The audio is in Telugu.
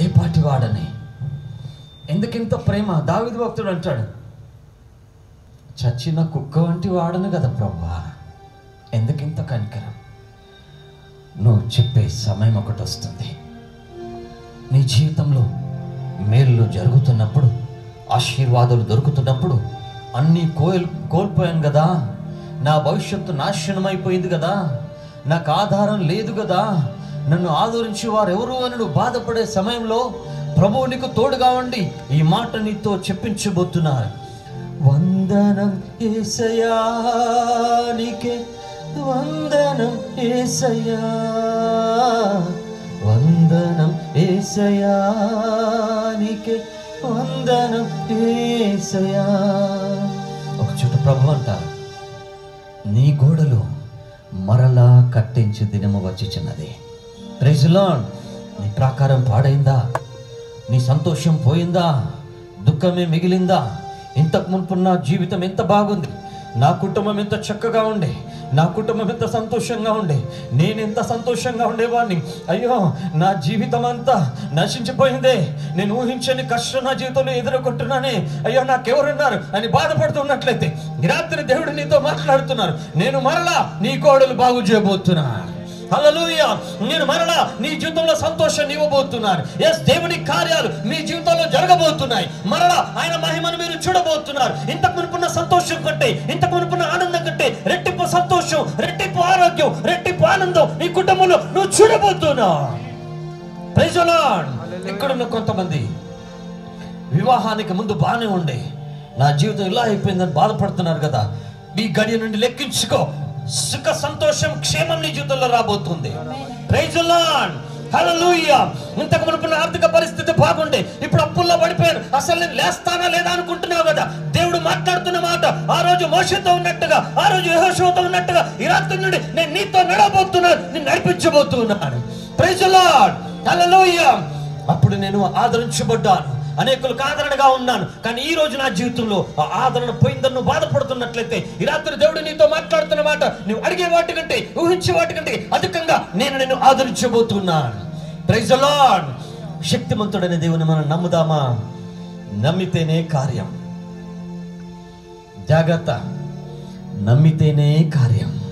ఏపాటి వాడని, ఎందుకింత ప్రేమ? దావీదు భక్తుడు అంటాడు, చచ్చిన కుక్క వంటి వాడను కదా ప్రభువా, ఎందుకింత కనికరం? నువ్వు చెప్పే సమయం ఒకటి వస్తుంది. నీ జీవితంలో మేలు జరుగుతున్నప్పుడు, ఆశీర్వాదాలు దొరుకుతున్నప్పుడు, అన్నీ కోల్పోయాను కదా, నా భవిష్యత్తు నాశనమైపోయింది కదా, నాకు ఆధారం లేదు కదా, నన్ను ఆదరించి వారు ఎవరు అని నువ్వు బాధపడే సమయంలో ప్రభువు నీకు తోడుగా ఉండి ఈ మాట నీతో చెప్పించబోతున్నారు. వందనం యేసయ్యా నీకే, వందనం యేసయ్యా, వందనం యేసయ్యా నీకే, వందనం యేసయ్యా. ఒక చోట ప్రభు అంటారు, నీ గోడలు మరలా కట్టించి దినము వచ్చిచున్నది. Praise the lord. నీ ప్రాకారం పాడైందా? నీ సంతోషం పోయిందా? దుఃఖమే మిగిలిందా? ఇంతకు మునుపు నా జీవితం ఎంత బాగుంది, నా కుటుంబం ఎంత చక్కగా ఉండే, నా కుటుంబం ఎంత సంతోషంగా ఉండే, నేను ఎంత సంతోషంగా ఉండేవాడిని, అయ్యో నా జీవితం అంతా నశించిపోయిందే, నేను ఊహించని కష్టం నా జీవితంలో ఎదుర్కొంటున్నానే, అయ్యో నాకెవరున్నారు అని బాధపడుతున్నట్లయితే ఈ రాత్రి దేవుడు నీతో మాట్లాడుతున్నారు, నేను మరలా నీ కోడలు బాగు చేయబోతున్నా. హల్లెలూయా. నేను మరలా నీ జీవితంలో సంతోషాన్ని ఇవ్వబోతున్నాను. ఎస్, దేవుని కార్యాలు మీ జీవితంలో జరగబోతున్నాయి. మరలా ఆయన మహిమను మీరు చూడబోతున్నారు. ఇంతకు మునుపున్న సంతోషం కంటే, ఇంతకు మునుపున్న ఆనందం కంటే రెట్టింపు సంతోషం, రెట్టింపు ఆరోగ్యం, రెట్టింపు ఆనందం నీ కుటుంబంలో నువ్వు చూడబోతున్నావు. Praise the lord. ఇక్కడున్న కొంతమంది వివాహానికి ముందు బాగానే ఉండే, నా జీవితం ఇలా అయిపోయిందని బాధపడుతున్నారు కదా, ఈ గడియ నుండి లెక్కించుకో, సుఖ సంతోషం క్షేమం నీ జీవితంలో రాబోతుంది. Praise the lord. హల్లెలూయా. ఇంతకు మునుపున్న ఆర్థిక పరిస్థితి బాగుండే, ఇప్పుడు అప్పుల్లో పడిపోయాను, అసలు నేను లేస్తానా లేదా అనుకుంటున్నావు కదా, దేవుడు మాట్లాడుతున్న మాట ఆ రోజు మోషేతో ఉన్నట్టుగా, ఆ రోజు యెహోషువతో ఉన్నట్టుగా ఈ రాత్రి నుండి నేను నీతో నడవబోతున్నాను, నేను నడిపించబోతున్నాను. Praise the lord. హల్లెలూయా. అప్పుడు నేను ఆదరించబడ్డాను, అనేకులకు ఆదరణగా ఉన్నాను, కానీ ఈ రోజు నా జీవితంలో ఆ ఆదరణ పోయిందని నువ్వు బాధపడుతున్నట్లయితే ఈ రాత్రి దేవుడు నీతో మాట్లాడుతున్న మాట, నువ్వు అడిగే వాటి కంటే, ఊహించే వాటి కంటే అధికంగా నేను నిన్ను ఆదరించబోతున్నాను. Praise the lord. శక్తిమంతుడైన దేవుని మనం నమ్ముదామా? నమ్మితేనే కార్యం. జాగ్రత్త, నమ్మితేనే కార్యం.